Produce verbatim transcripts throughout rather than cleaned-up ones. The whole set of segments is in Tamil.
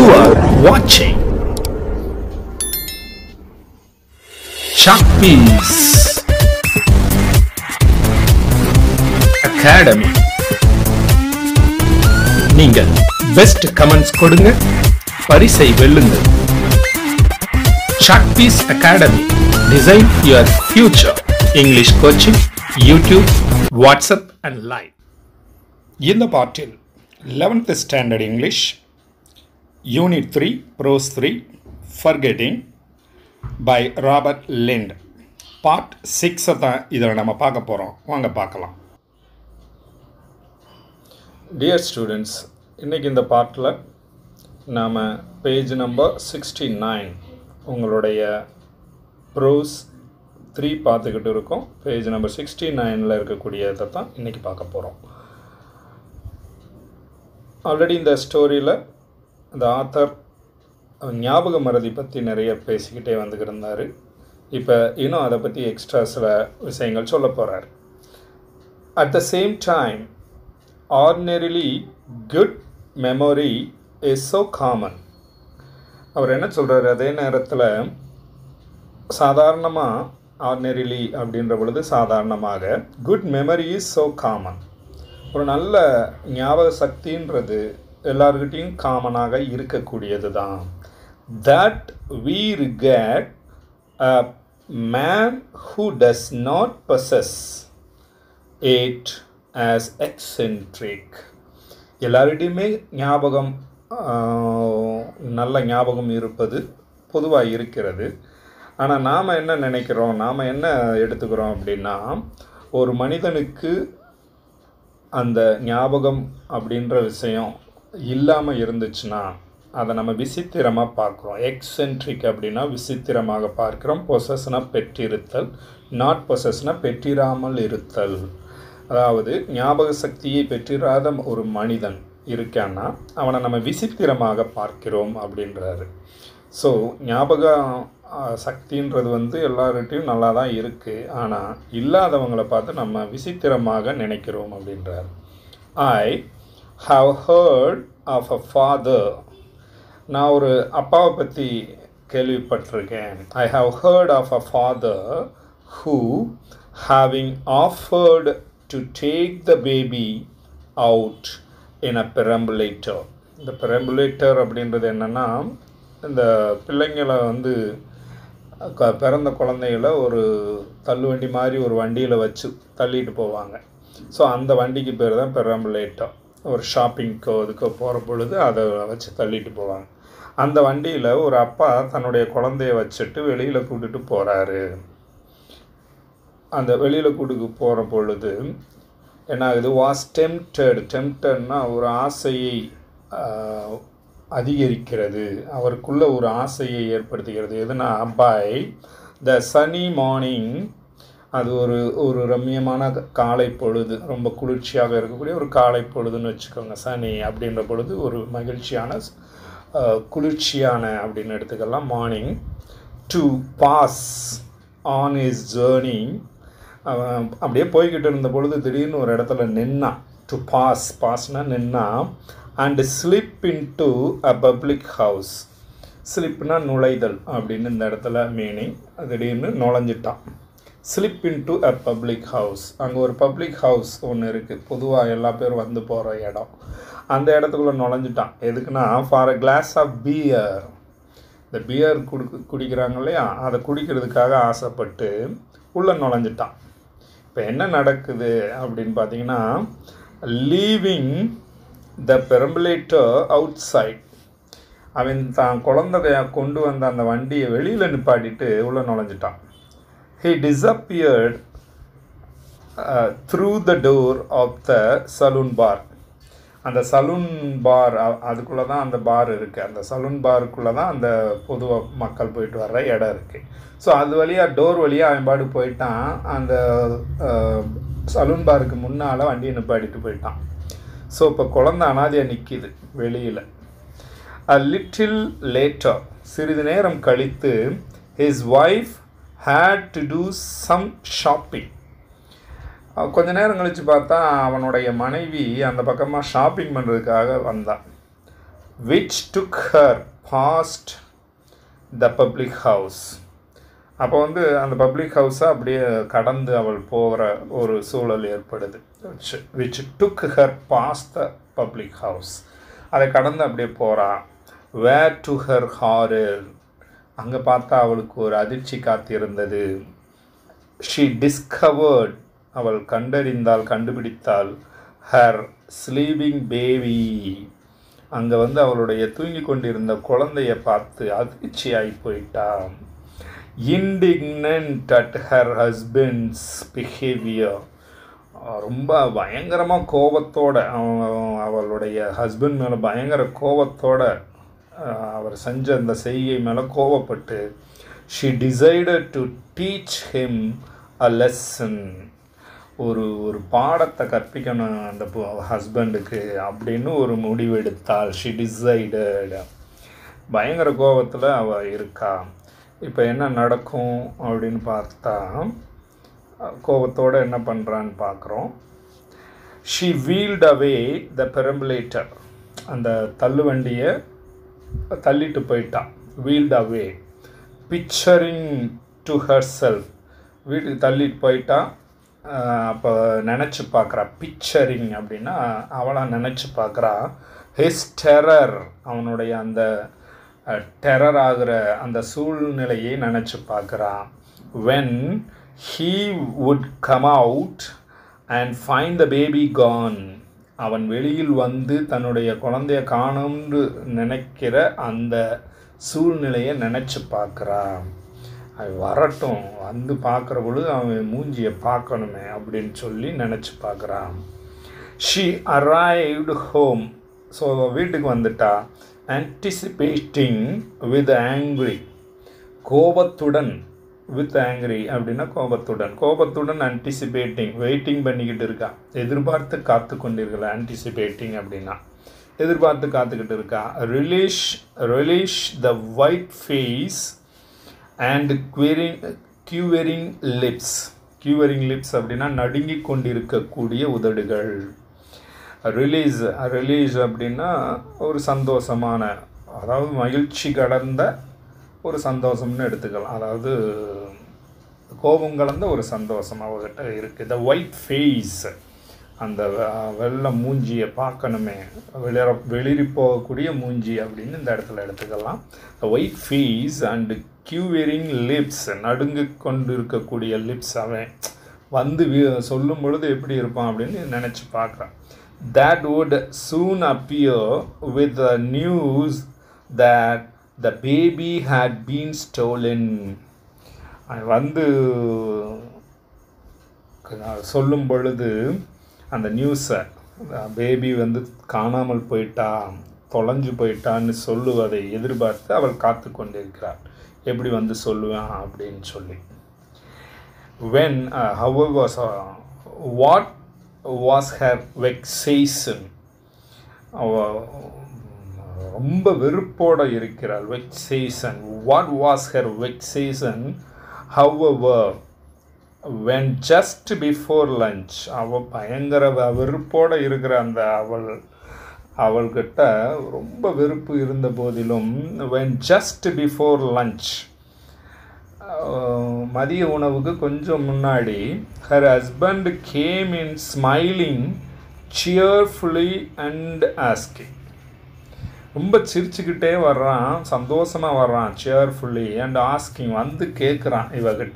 You are watching Shakti's Academy. நீங்கள் பெஸ்ட் கமெண்ட்ஸ் கொடுங்க, பரிசை வெல்லுங்கள். Shakti's Academy. Design your future. English coaching, YouTube, WhatsApp and live. இந்த பாட்டில் eleventh Standard English, Unit three, Prose three, Forgetting by Robert Lind. Part six தான் இதில் நம்ம பார்க்க போகிறோம். வாங்க பார்க்கலாம். டியர் ஸ்டூடெண்ட்ஸ், இன்றைக்கி இந்த பார்ட்டில் நாம் பேஜ் நம்பர் சிக்ஸ்டி நைன் உங்களுடைய ப்ரோஸ் த்ரீ பார்த்துக்கிட்டு இருக்கோம். பேஜ் நம்பர் சிக்ஸ்டி நைனில் இருக்கக்கூடியதை தான் இன்றைக்கி பார்க்க போகிறோம். ஆல்ரெடி இந்த ஸ்டோரியில் இந்த ஆத்தர் ஞாபக மறதி பற்றி நிறைய பேசிக்கிட்டே வந்துக்கிட்டு இருந்தார். இப்போ இன்னும் அதை பற்றி எக்ஸ்ட்ரா சில விஷயங்கள் சொல்ல போகிறார். At the same time ordinarily good memory is so common. அவர் என்ன சொல்கிறார், அதே நேரத்தில் சாதாரணமாக ஆர்டினரிலி அப்படின்ற பொழுது சாதாரணமாக good memory is so common. ஒரு நல்ல ஞாபக சக்தின்றது எல்லாருக்கிட்டையும் காமனாக இருக்கக்கூடியது தான். That we regard a man who does not possess it as eccentric. எல்லார்கிட்டையுமே ஞாபகம் நல்ல ஞாபகம் இருப்பது பொதுவாக இருக்கிறது. ஆனால் நாம் என்ன நினைக்கிறோம், நாம் என்ன எடுத்துக்கிறோம் அப்படின்னா, ஒரு மனிதனுக்கு அந்த ஞாபகம் அப்படின்ற விஷயம் இல்லாமல் இருந்துச்சுன்னா அதை நம்ம விசித்திரமாக பார்க்குறோம். எக்ஸென்ட்ரிக் அப்படின்னா விசித்திரமாக பார்க்குறோம். பொசஸ்னா பெற்றிருத்தல், நாட் பொசஸ்னா பெற்றிராமல் இருத்தல். அதாவது ஞாபக சக்தியை பெற்றிராத ஒரு மனிதன் இருக்கான்னா அவனை நம்ம விசித்திரமாக பார்க்கிறோம் அப்படின்றாரு. ஸோ ஞாபக சக்தின்றது வந்து எல்லார்கிட்டையும் நல்லா தான் இருக்குது, ஆனால் இல்லாதவங்களை பார்த்து நம்ம விசித்திரமாக நினைக்கிறோம் அப்படின்றார். I have heard of a father. நான் ஒரு அப்பாவை பற்றி கேள்விப்பட்டிருக்கேன். I have heard of a father who having afforded to take the baby out in a perambulator. இந்த பெரம்புலேட்டர் அப்படின்றது என்னென்னா, இந்த பிள்ளைங்களை வந்து க பிறந்த குழந்தைகளை ஒரு தள்ளுவண்டி மாதிரி ஒரு வண்டியில் வச்சு தள்ளிட்டு போவாங்க. ஸோ அந்த வண்டிக்கு பேர் தான் பெரம்புலேட்டர். ஒரு ஷாப்பிங்க்கோ அதுக்கோ போகிற பொழுது அதை வச்சு தள்ளிட்டு போவாங்க. அந்த வண்டியில் ஒரு அப்பா தன்னுடைய குழந்தைய வச்சுட்டு வெளியில் கூட்டிகிட்டு போகிறாரு. அந்த வெளியில் கூட்டிட்டு போகிற பொழுது என்ன ஆகுது, வாஸ் டெம்ப்டட். டெம்ப்டட்னா ஒரு ஆசையை அதிகரிக்கிறது, அவருக்குள்ள ஒரு ஆசையை ஏற்படுத்துகிறது. எதுனா பை த சனி மார்னிங், அது ஒரு ஒரு ரம்மியமான காலை பொழுது, ரொம்ப குளிர்ச்சியாக இருக்கக்கூடிய ஒரு காலை பொழுதுன்னு வச்சுக்கோங்க. சனி அப்படின்ற பொழுது ஒரு மகிழ்ச்சியான குளிர்ச்சியான அப்படின்னு எடுத்துக்கலாம். Morning to pass on his journey. அப்படியே போய்கிட்டு இருந்த பொழுது திடீர்னு ஒரு இடத்துல நின்னா. டு பாஸ், பாஸ்னா நின்னா. And slip into a public house. ஸ்லிப்னா நுழைதல் அப்படின்னு இந்த இடத்துல மீனிங். திடீர்னு நுழைஞ்சிட்டான். Slip into a public house. அங்கே ஒரு பப்ளிக் ஹவுஸ் ஒன்று இருக்குது, பொதுவாக எல்லா பேரும் வந்து போகிற இடம். அந்த இடத்துக்குள்ளே நுழைஞ்சிட்டான். எதுக்குன்னா, for a glass of beer. இந்த பியர் குடி குடிக்கிறாங்க இல்லையா, அதை குடிக்கிறதுக்காக ஆசைப்பட்டு உள்ளே நுழைஞ்சிட்டான். இப்போ என்ன நடக்குது அப்படின்னு பார்த்தீங்கன்னா, leaving the perambulator outside. அவன் தான் குழந்தைய கொண்டு வந்த அந்த வண்டியை வெளியில் நிப்பாட்டிட்டு உள்ளே நுழைஞ்சிட்டான். He disappeared through the door of the saloon bar. அந்த சலூன் பார், அதுக்குள்ளே தான் அந்த பார் இருக்குது. அந்த சலூன் பாருக்குள்ளே தான் அந்த பொதுவாக மக்கள் போயிட்டு வர்ற இடம் இருக்குது. ஸோ அது வழியாக டோர் வழியாக அவன் பாடு போயிட்டான். அந்த சலூன் பாருக்கு முன்னால் வண்டியை நிப்பாட்டிட்டு போயிட்டான். ஸோ இப்போ குழந்தை அனாதையாக நிற்கிது வெளியில். அ லிட்டில் லேட்டர், சிறிது நேரம் கழித்து, his wife had to do some shopping. கொஞ்ச நேரம் கழித்து பார்த்தா அவனுடைய மனைவி அந்த பக்கமாக ஷாப்பிங் பண்ணுறதுக்காக வந்தான். which took her past the public house. அப்போ வந்து அந்த பப்ளிக் ஹவுஸை அப்படியே கடந்து அவள் போகிற ஒரு சூழல் ஏற்படுது. which took her past the public house. அதை கடந்து அப்படியே போகிறா. where to her horror. அங்கே பார்த்தா அவளுக்கு ஒரு அதிர்ச்சி காத்திருந்தது. she discovered. அவள் கண்டறிந்தாள், கண்டுபிடித்தாள். her sleeping baby. அங்கே வந்து அவளுடைய தூங்கி கொண்டிருந்த குழந்தைய பார்த்து அதிர்ச்சியாகி போயிட்டான். indignant at her husband's behavior. ரொம்ப பயங்கரமாக கோபத்தோட, அவளுடைய ஹஸ்பண்ட் மேலே பயங்கர கோபத்தோட அவர் செஞ்ச அந்த செய்கை மேலே கோபப்பட்டு she decided to teach him a lesson. ஒரு ஒரு பாடத்தை கற்பிக்கணும் அந்த ஹஸ்பண்டுக்கு அப்படின்னு ஒரு முடிவு எடுத்தாள். she decided. பயங்கர கோபத்தில் அவள் இருக்கா. இப்போ என்ன நடக்கும் அப்படின்னு பார்த்தா, கோபத்தோடு என்ன பண்ணுறான்னு பார்க்குறோம். she wheeled away the perambulator. அந்த தள்ளுவண்டியை தள்ளிட்டு போயிட்டான். wheeled away. picturing to herself. வீட்டுக்கு தள்ளிட்டு போயிட்டான். அப்போ நினச்சி பார்க்குறா. பிக்சரிங் அப்படின்னா அவளாக நினச்சி பார்க்குறா. His terror. அவனுடைய அந்த டெரர் ஆகிற அந்த சூழ்நிலையை நினச்சி பார்க்குறான். When he would come out and find the baby gone. அவன் வெளியில் வந்து தன்னுடைய குழந்தைய காணும்னு நினைக்கிற அந்த சூழ்நிலையை நினச்சி பார்க்குறான். அது வரட்டும், வந்து பார்க்குற பொழுது அவன் மூஞ்சியை பார்க்கணுமே அப்படின்னு சொல்லி நினச்சி பார்க்குறான். She arrived home. ஸோ வீட்டுக்கு வந்துட்டா. Anticipating with angry. கோபத்துடன். வித் ஆங்க்ரி அப்படின்னா கோபத்துடன். கோபத்துடன் ஆன்டிசிபேட்டிங், வெயிட்டிங் பண்ணிக்கிட்டு இருக்கா. எதிர்பார்த்து காத்து கொண்டிருக்கல. ஆன்டிசிபேட்டிங் அப்படின்னா எதிர்பார்த்து காத்துக்கிட்டு இருக்கா. Relish relish the white face and quivering quivering lips. quivering lips அப்படின்னா நடுங்கி கொண்டிருக்கக்கூடிய உதடுகள். ரிலீஸ் ரிலீஸ் அப்படின்னா ஒரு சந்தோஷமான, அதாவது மகிழ்ச்சி கடந்த ஒரு சந்தோஷம்னு எடுத்துக்கலாம். அதாவது கோபம் கலந்த ஒரு சந்தோஷம் அவகிட்ட இருக்குது. த ஒயிட் ஃபேஸ், அந்த வெள்ளை மூஞ்சியை பார்க்கணுமே, வெளிர வெளிரி போகக்கூடிய மூஞ்சி அப்படின்னு இந்த இடத்துல எடுத்துக்கலாம். The white face and quivering lips, நடுங்கு கொண்டு இருக்கக்கூடிய லிப்ஸ். அவன் வந்து சொல்லும் பொழுது எப்படி இருப்பான் அப்படின்னு நினச்சி பார்க்குறான். that would soon appear with the news that the baby had been stolen. வந்து சொல்லும் பொழுது அந்த நியூஸை, பேபி வந்து காணாமல் போயிட்டா, தொலைஞ்சு போயிட்டான்னு சொல்லுவதை எதிர்பார்த்து அவள் காத்து கொண்டிருக்கிறாள். எப்படி வந்து சொல்லுவேன் அப்படின்னு சொல்லி. when uh, however uh, what was her vexation. அவ ரொம்ப வெறுப்போடு இருக்கிறாள். vexation. what was her vexation however when just before lunch. அவள் பயங்கர வெறுப்போடு இருக்கிற அந்த அவள் அவள்கிட்ட ரொம்ப வெறுப்பு இருந்த போதிலும் when just before lunch, மதிய உணவுக்கு கொஞ்சம் முன்னாடி, her husband came in smiling cheerfully and asking. ரொம்ப சிரிச்சுக்கிட்டே வர்றான், சந்தோஷமாக வர்றான். cheerfully and asking, வந்து கேட்குறான் இவகிட்ட.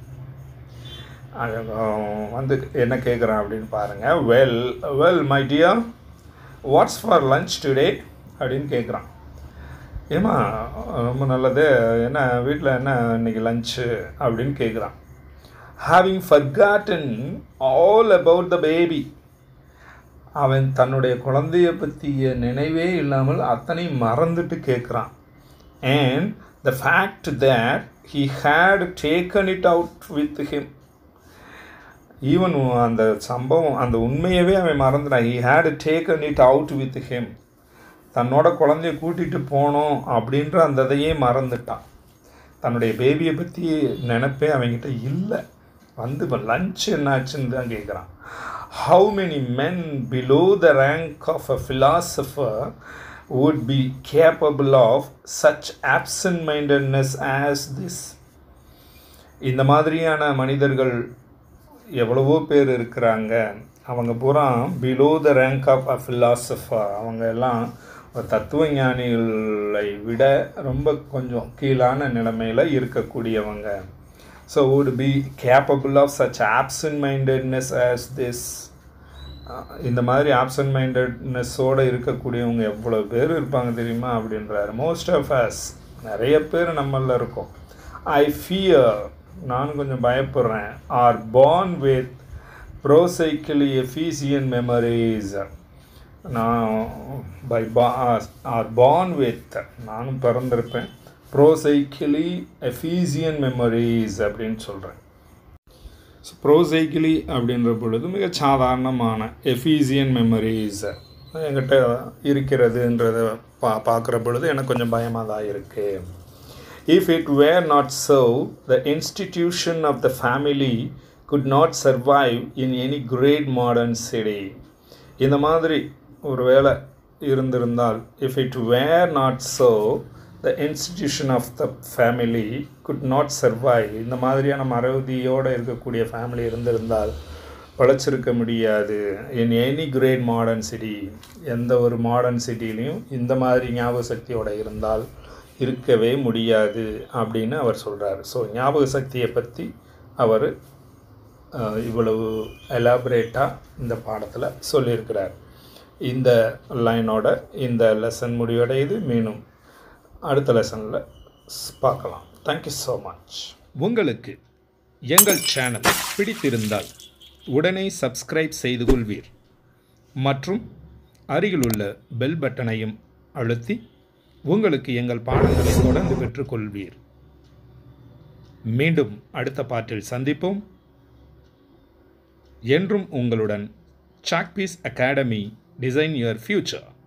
வந்து என்ன கேட்குறான் அப்படின்னு பாருங்கள். well well my dear, what's for lunch today அப்படின்னு கேட்குறான். ஏமா ரொம்ப நல்லது, என்ன வீட்டில் என்ன இன்றைக்கி லஞ்சு அப்படின்னு கேட்குறான். having forgotten all about the baby. அவன் தன்னுடைய குழந்தைய பற்றிய நினைவே இல்லாமல் அத்தனை மறந்துட்டு கேட்குறான். and the fact that he had taken it out with him. Even அந்த சம்பவம், அந்த உண்மையவே அவன் மறந்துட்டான். he had taken it out with him. தன்னோட குழந்தைய கூட்டிகிட்டு போனோம் அப்படின்ற அந்த இதையே மறந்துட்டான். தன்னுடைய பேபியை பற்றி நினைப்பே அவங்ககிட்ட இல்லை. வந்து இப்போ லஞ்ச் என்னாச்சுன்னு தான் கேட்குறான். how many men below the rank of a philosopher would be capable of such absent-mindedness as this. இந்த மாதிரியான மனிதர்கள் எவ்வளவோ பேர் இருக்கிறாங்க. அவங்க பூரா below the rank of a philosopher. அவங்க எல்லாம் தத்துவ ஞானிகளை விட ரொம்ப கொஞ்சம் கீழான நிலைமையில் இருக்கக்கூடியவங்க. So would be capable of such absent-mindedness as this. இந்த மாதிரி ஆப்சன்ட் மைண்டட்னஸோடு இருக்கக்கூடியவங்க எவ்வளோ பேர் இருப்பாங்க தெரியுமா அப்படின்றாரு. மோஸ்ட் ஆஃப் அஸ், நிறைய பேர் நம்மளில் இருக்கோம். ஐ ஃபியர், நான் கொஞ்சம் பயப்படுறேன். Are born with prosaically efficient memories. நான் பை பா ஆர் பார்ன் வித், நானும் பிறந்திருப்பேன், ப்ரோசைக்கிளி எஃபீசியன் மெமரிஸ் அப்படின்னு சொல்கிறேன். ஸோ ப்ரோசைக்கிளி அப்படின்ற பொழுது மிக சாதாரணமான எஃபீசியன் மெமரிஸ் என்கிட்ட இருக்கிறதுன்றதை பா பார்க்குற பொழுது எனக்கு கொஞ்சம் பயமாக தான் இருக்குது. If it were not so, the institution of the family could not survive in any great modern city. இந்த மாதிரி ஒரு வேளை இருந்திருந்தால், if it were not so, the institution of the family could not survive. இந்த மாதிரியான மறதியோடு இருக்கக்கூடிய ஃபேமிலி இருந்திருந்தால் பழச்சிருக்க முடியாது. in any great modern city, எந்த ஒரு மாடர்ன் சிட்டிலையும் இந்த மாதிரி ஞாபக சக்தியோடு இருந்தால் இருக்கவே முடியாது அப்படின்னு அவர் சொல்கிறார். ஸோ ஞாபக சக்தியை பற்றி அவர் இவ்வளவு எலாபரேட்டாக இந்த பாடத்தில் சொல்லியிருக்கிறார். இந்த லைனோட இந்த லெசன் முடிவடையுது. மீண்டும் அடுத்த லெசனில் பார்க்கலாம். Thank you so much. உங்களுக்கு எங்கள் சேனல் பிடித்திருந்தால் உடனே சப்ஸ்கிரைப் செய்து கொள்வீர் மற்றும் அருகிலுள்ள பெல் பட்டனையும் அழுத்தி உங்களுக்கு எங்கள் பாடங்களை தொடர்ந்து பெற்றுக்கொள்வீர். மீண்டும் அடுத்த பாட்டில் சந்திப்போம். என்றும் உங்களுடன் Chalkpiece Academy. Design your future.